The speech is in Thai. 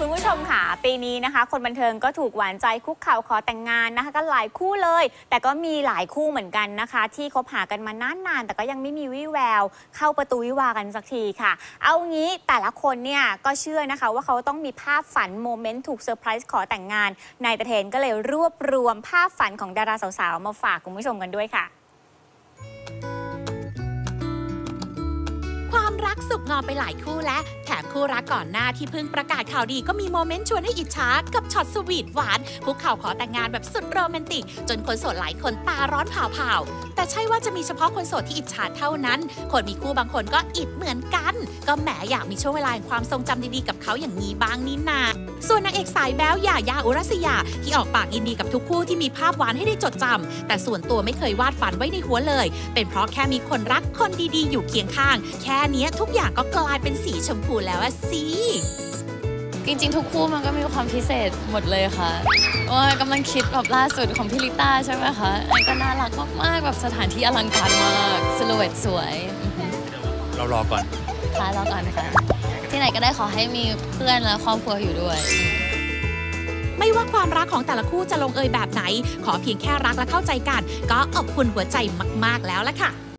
คุณผู้ชมค่ะปีนี้นะคะคนบันเทิงก็ถูกหวานใจคุกเข่าขอแต่งงานนะคะกันหลายคู่เลยแต่ก็มีหลายคู่เหมือนกันนะคะที่คบหากันมานานๆแต่ก็ยังไม่มีวี่แววเข้าประตูวิวากันสักทีค่ะเอางี้แต่ละคนเนี่ยก็เชื่อนะคะว่าเขาต้องมีภาพฝันโมเมนต์ถูกเซอร์ไพรส์ขอแต่งงานนายตะเทนก็เลยรวบรวมภาพฝันของดาราสาวๆมาฝากคุณผู้ชมกันด้วยค่ะความรักสุกงอมไปหลายคู่และแถมคู่รักก่อนหน้าที่เพิ่งประกาศข่าวดีก็มีโมเมนต์ชวนให้อิจฉากับช็อตสวีทหวานคุกเข่าขอแต่งงานแบบสุดโรแมนติกจนคนโสดหลายคนตาร้อนเผาๆแต่ใช่ว่าจะมีเฉพาะคนโสดที่อิจฉาเท่านั้นคนมีคู่บางคนก็อิจเหมือนกันก็แหมอยากมีช่วงเวลาแห่งความทรงจำดีๆกับเขาอย่างนี้บ้างนี่นาส่วนนางเอกสายแบ๊วหย่าอุรัสยาที่ออกปากยินดีกับทุกคู่ที่มีภาพหวานให้ได้จดจำแต่ส่วนตัวไม่เคยวาดฝันไว้ในหัวเลยเป็นเพราะแค่มีคนรักคนดีๆอยู่เคียงข้างแค่นี้ทุกอย่างก็กลายเป็นสีชมพูแล้วสิจริงๆทุกคู่มันก็มีความพิเศษหมดเลยค่ะว่ากำลังคิดแบบล่าสุดของพี่ลิต้าใช่ไหมคะอันก็น่ารักมากๆแบบสถานที่อลังการมากซิลูเอตสวยเรารอก่อนค่ะรอก่อนค่ะที่ไหนก็ได้ขอให้มีเพื่อนและครอบครัวอยู่ด้วยไม่ว่าความรักของแต่ละคู่จะลงเอยแบบไหนขอเพียงแค่รักและเข้าใจกันก็อบอุ่นหัวใจมากๆแล้วล่ะค่ะ